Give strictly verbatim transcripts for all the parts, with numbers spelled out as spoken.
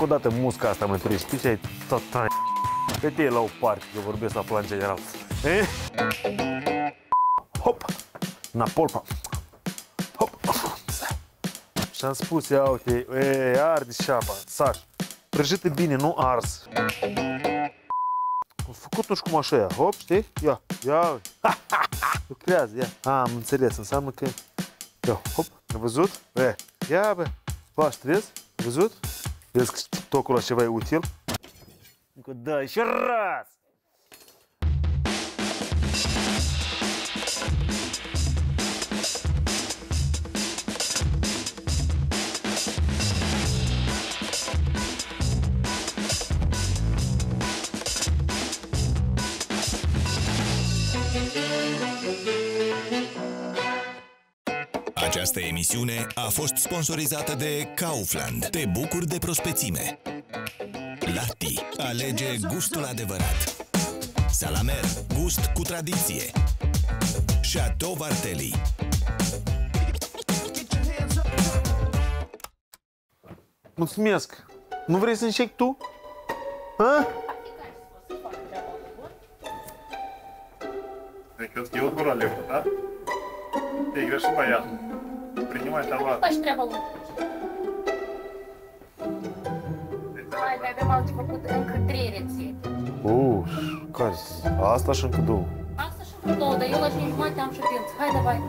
Încă o dată musca asta mă treci, știi ce ai tata. Că te iei la o parte, că vorbesc la plan general. E? Hop! Napolpa! Hop! Și-am spus, ia uite, e, arde șapa, Saș. Prăjită bine, nu ars. Am făcut nu știu cum așa, ia, hop, știi? Ia, ia, lucrează, ia. A, am înțeles, înseamnă că... Ia, hop, ai văzut? E, ia, bă, faci, trezi? Ai văzut? Vezi că tocul ăla ceva e util? Încă dai și ras! Această emisiune a fost sponsorizată de Kaufland. Te bucuri de prospețime. Lati. Alege gustul adevărat. Salamer. Gust cu tradiție. Chateau Vartelli. Mulțumesc! Nu vrei să înșec tu? Ha? Cred că e o dură levă, da? Te-ai greșit, băiatul. Принимай товар. Faci treaba lui. Hai, mai avem alte făcut încă trei rețete. Uuu, care? Asta și încă două. Asta și încă două, dar eu la cinci jumate am ședință. Hai, давай.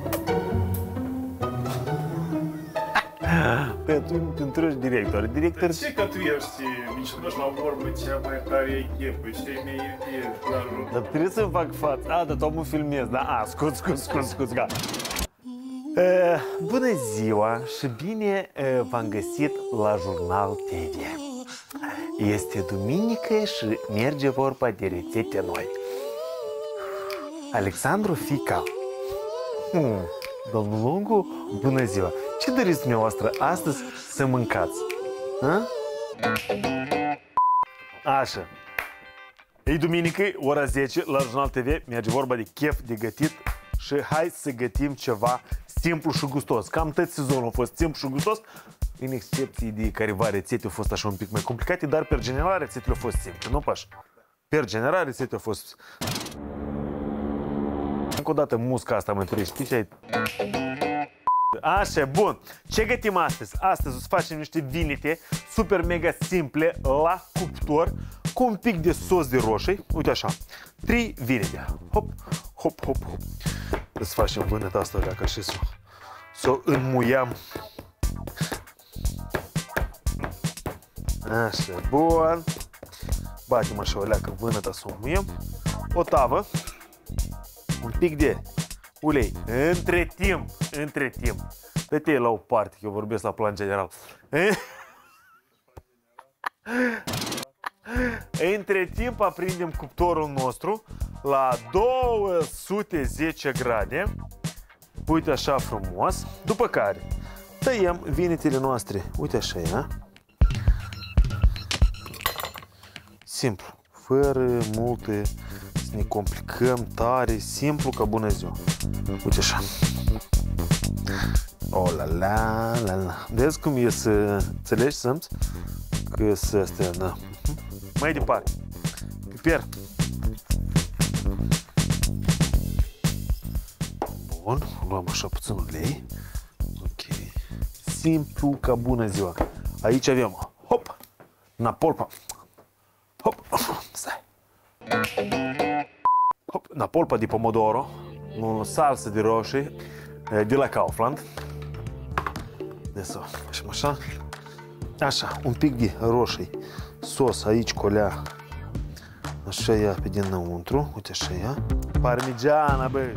Păi tu te întregi director. Director... Ce că tu ești micinoș la vorbă, cea mai tare echipă, cei mai iubiți, dar... Dar trebuie să-mi fac față. A, dar tot mă filmez, da? A, scuze, scuze, scuze, scuze, gata. Uh, bună ziua și bine uh, v-am găsit la Jurnal T V. Este duminică și merge vorba de rețete noi. Alexandru Fica. Hmm, domnul Lungu, bună ziua. Ce doriți dumneavoastră astăzi să mâncați? Ha? Așa. E duminică, ora zece, la Jurnal T V merge vorba de chef de gătit și hai să gătim ceva simplu și gustos. Cam tot sezonul a fost simplu și gustos, în excepție de careva rețete au fost așa un pic mai complicate, dar per general rețetele au fost simple, nu paș? Per general rețetele au fost... Încă o dată musca asta mă treci, știi ce ai... Așa, bun. Ce gătim astăzi? Astăzi o să facem niște vinete super mega simple la cuptor cu un pic de sos de roșii. Uite așa. Trei vinete. Hop, hop, hop, hop. Să facem vânăta asta dacă și să o înmuiam. Așa, bun. Batem așa o leacă vânăta să o înmuiem. O tavă. Un pic de ulei. Între timp, între timp. Dă-te la o parte, că eu vorbesc la plan general. Între timp aprindem cuptorul nostru la două sute zece grade. Uite așa frumos. După care tăiem vinetele noastre. Uite așa, ia. Simplu. Fără multe să ne complicăm tare. Simplu ca bună ziua. Uite așa. Oh la la la la. Vezi cum e să înțelegi, simți? Că să astea, da. Mai departe. Piper. Bun. Luăm așa puțin ulei. Ok. Simplu ca bună ziua. Aici avem. Hop. Napolpa. Hop. Stai. Hop. Napolpa de pomodoro. O salsă de roșii de la Kaufland. Deci să facem așa. Așa, un pic de roșii. Sos aici colea. Așa ia pe dinăuntru. Uite așa ia. Parmigiana, băi.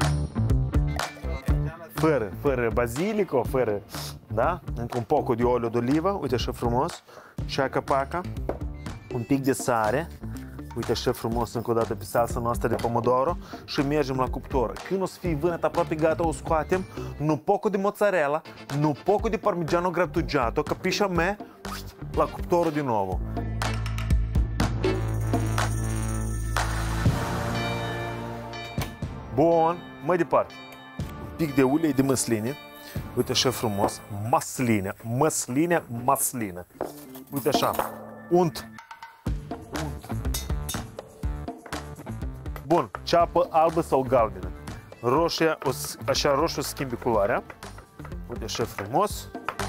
Fără, fără bazilico, fără. Da? Încă un poco de olio d'oliva. Uite așa frumos. Ceaca-paca. Un pic de sare. Uite așa frumos încă o dată pe salsa noastră de pomodoro și mergem la cuptor. Când o să fie vânăta aproape gata, o scoatem, nu poco de mozzarella, nu poco de parmigiano grattugiato, capisci a me? La cuptorul din nou. Bun, mai departe. Un pic de ulei de măsline. Uite așa frumos. Măsline, măsline, măsline. Uite așa. Unt. Bun, ceapă albă sau galbenă. Roșia, o, așa roșu schimbi culoarea. Uite așa frumos.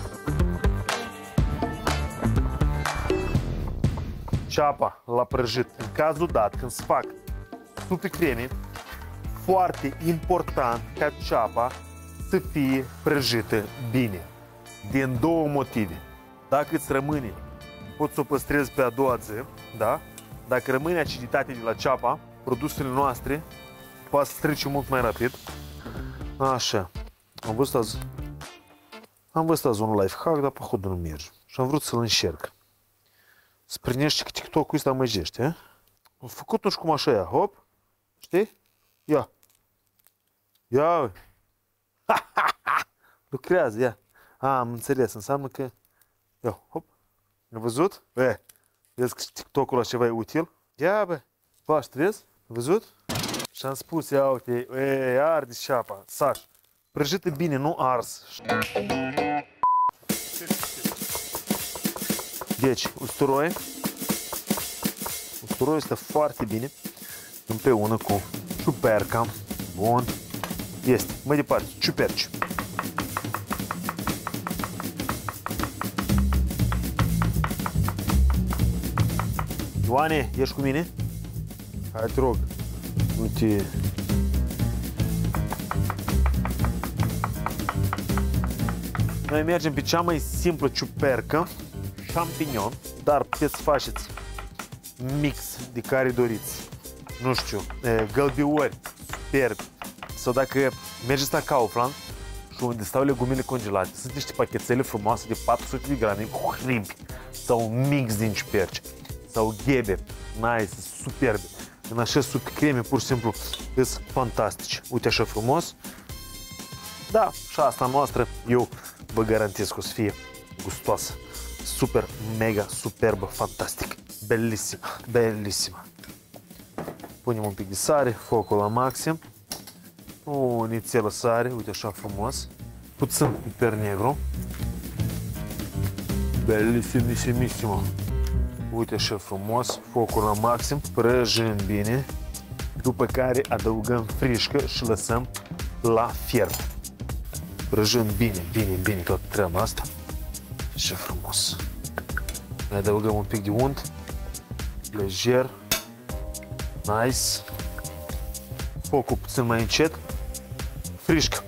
Ceapa la prăjit. În cazul dat, când se fac supe creme, foarte important ca ceapa să fie prăjită bine. Din două motive. Dacă îți rămâne, poți să o păstrezi pe a doua zi, da? Dacă rămâne aciditate de la ceapa, produsele noastre poate să trece mult mai rapid. Așa. Am văzut azi, am văzut azi un life hack, dar pohodul nu merge. Și am vrut să-l încerc. Să prinești că TikTok-ul ăsta măjește, a? Am făcut nu știu cum așa, ia, hop. Știi? Ia. Ia. Lucrează, ia. A, am înțeles, înseamnă că... Ia, hop. Ai văzut? E, vezi că TikTok-ul ăla ceva e util? Ia, bă. Pași, vezi? Ai văzut? Și am spus, ia uite, e, arde ceapa, Saș. Prăjită bine, nu ars. Deci, usturoi. Usturoiul este foarte bine împreună cu ciuperca. Bun. Este. Mai departe, ciuperci. Ioane, ești cu mine? Hai, te rog. Uite. Noi mergem pe cea mai simplă ciupercă, champignon, dar puteți să faceți mix de care doriți. Nu știu, gălbiori, superbi. Sau dacă mergeți la Kaufland și unde stau legumele congelate, sunt niște pachetele frumoase de patru sute de grame cu hrimpi sau mix din ciuperci sau ghebe, nice, superbe. În așa supe creme, pur și simplu, sunt fantastici. Uite așa frumos. Da, și asta noastră, eu vă garantez că o să fie gustoasă. Super, mega, superbă, fantastic. Bellissima, bellissima. Punem un pic de sare, focul la maxim. O nițelă sare, uite așa frumos. Puțin piper negru. Bellissimissimo. Uite așa frumos, focul la maxim, prăjim bine. După care adăugăm frișcă și lăsăm la fiert. Prăjim bine, bine, bine toată treaba asta. Așa frumos. Mai adăugăm un pic de unt. Lejer. Nice. Focul puțin mai încet. Frișcă.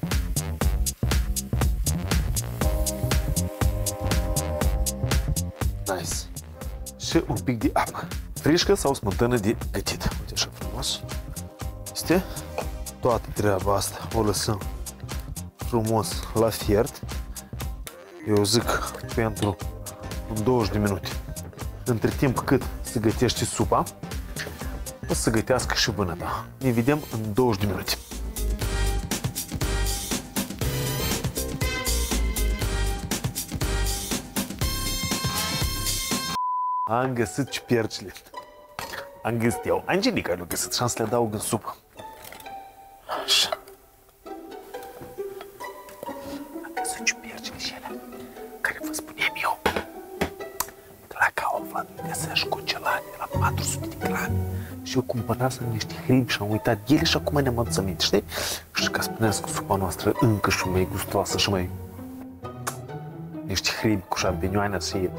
Nice. Și un pic de apă. Frișcă sau smântână de gătit. Uite așa frumos. Este? Toată treaba asta o lăsăm frumos la fiert. Eu zic pentru douăzeci de minute. Între timp cât se gătește supa, o să gătească și vânăta. Ne vedem în douăzeci de minute. Am găsit ciupercile. Am găsit eu. Angelica le-a găsit și am să le adaug în supă. Așa. Am găsit ciupercile și alea care vă spuneam eu. De la Kaufland găsești congelate la patru sute de grame. Și eu cumpărasem niște hribi și am uitat ele și acum ne-am adus aminte, știi? Și ca spuneați că supa noastră încă și mai gustoasă și mai... Niște hribi cu șampinioane și...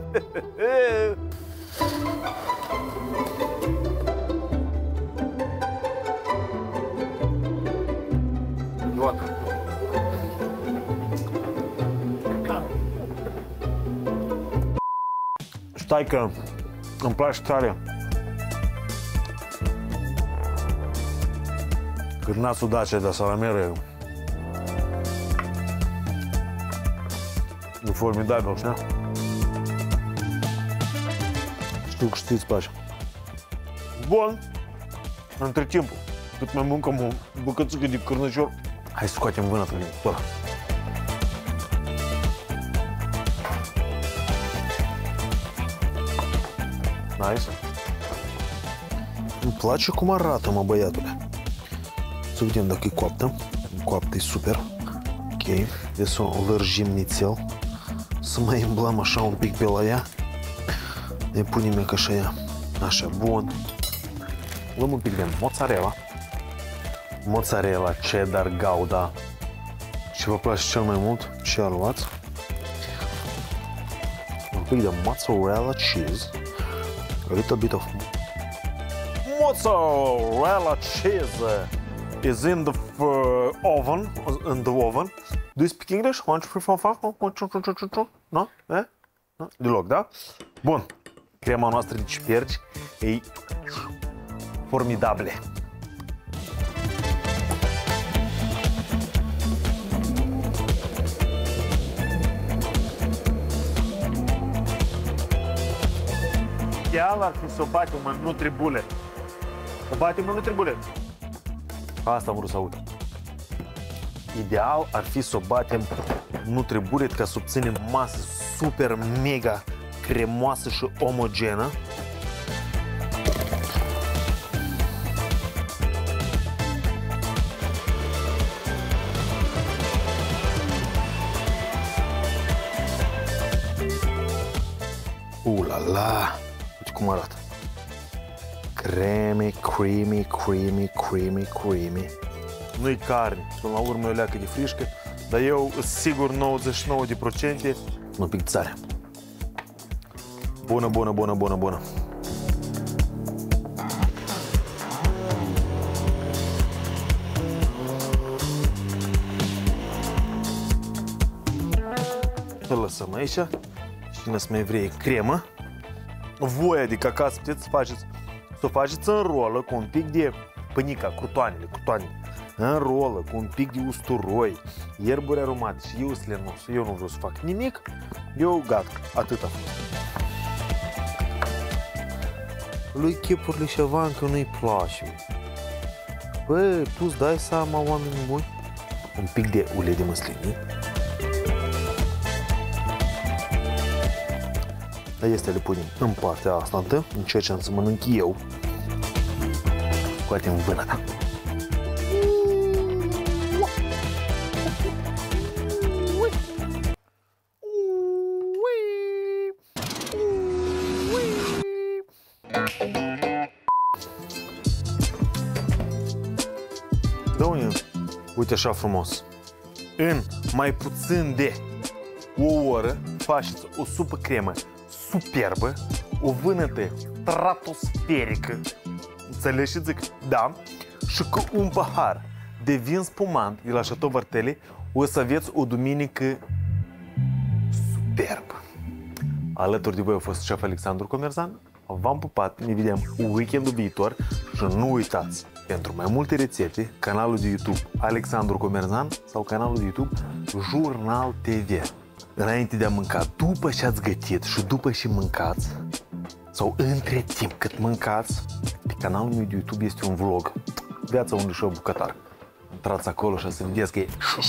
Stai că îmi place tare cârnațul Dacia de salamere. E formidabil, știi? Știu că știți place. Bun. Între timp, cât mai mâncăm o bucățică de cârnăcior, hai să scoatem vânătul din ăla. Nice. Îmi place cum arată, mă, băiatule. Să vedem dacă e coaptă. Coaptă e super. Ok. De să o lărgim nițel. Să mai îmblăm așa un pic pe la ea. Ne punem ca și ea. Așa, bun. Luăm un pic de mozzarella. Mozzarella, cheddar, gouda. Ce vă place cel mai mult, ce luați. Un pic de mozzarella cheese. A little bit of mozzarella cheese is in the uh, oven. In the oven. Do you speak English? One, two, three, four, five. No? Eh? No? Deloc, da? Bun. Crema noastră de ciuperci e formidabile. Ideal ar fi să o batem în nutribule. O batem în nutribule. Asta am vrut să aud. Ideal ar fi să o batem în nutribule ca să obținem masă super mega cremoasă și omogenă. Uh la la! Uite cum arată. Creamy, creamy, creamy, creamy, creamy. Nu-i carne, până la urmă e o leacă de frișcă, dar eu sigur nouăzeci și nouă la sută un pic de sare. Bună, bună, bună, bună, bună. Îl lăsăm aici. Și ne-ți mai vrei cremă. Voi, adică acasă puteți să faceți, să o faceți în rolă cu un pic de pânica, crutoanele, crutoanele. În rolă cu un pic de usturoi, ierburi aromatice. Eu sunt lenos, eu nu vreau să fac nimic. Eu gata, atât a fost. Lui chipurile și Avanca nu-i place. Bă, tu-ți dai seama, oamenii buni? Un pic de ulei de măsline. Dar este le punem în partea asta, în ceea ce am să mănânc eu. Scoatem vâna ta. Dă-mi, uite așa frumos. În mai puțin de o oră faceți o supă cremă superbă, o vânătă stratosferică, înțelegi ce zic? Da. Și cu un pahar de vin spumant de la Chateau Vartelli o să aveți o duminică superbă. Alături de voi a fost șef Alexandru Comerzan. V-am pupat, ne vedem weekendul viitor și nu uitați, pentru mai multe rețete, canalul de YouTube Alexandru Comerzan sau canalul de YouTube Jurnal T V. Înainte de a mânca, după ce ați gătit și după ce mâncați, sau între timp cât mâncați, pe canalul meu de YouTube este un vlog, Viața unui show bucătar. Intrați acolo și să vedeți că e șuș.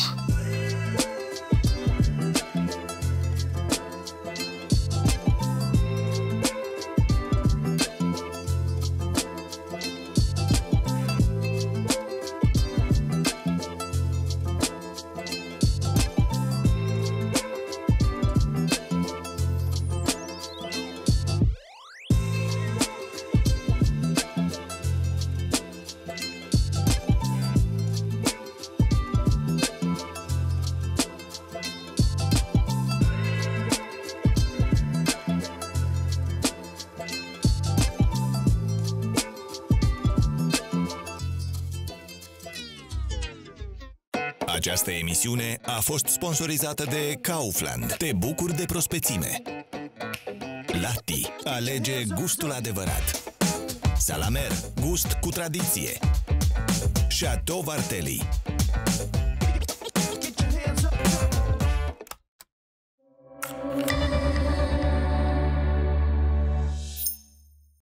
Această emisiune a fost sponsorizată de Kaufland. Te bucuri de prospețime. Latti. Alege gustul adevărat. Salamer. Gust cu tradiție. Chateau Vartelli.